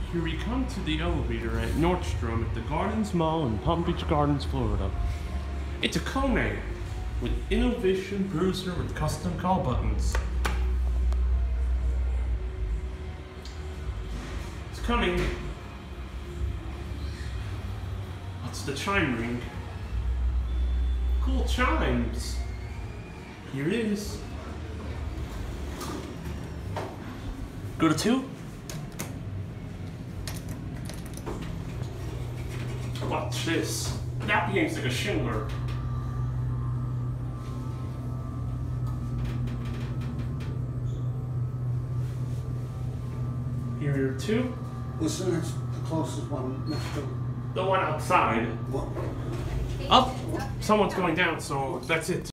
Here we come to the elevator at Nordstrom at the Gardens Mall in Palm Beach Gardens, Florida. It's a KONE with innovation bruiser with custom call buttons. It's coming. What's the chime ring? Cool chimes. Here it is. Go to 2. Watch this. That behaves like a shingler. Here are 2. What's the next, the closest one next to? The one outside. What? Up. Someone's going down, so that's it.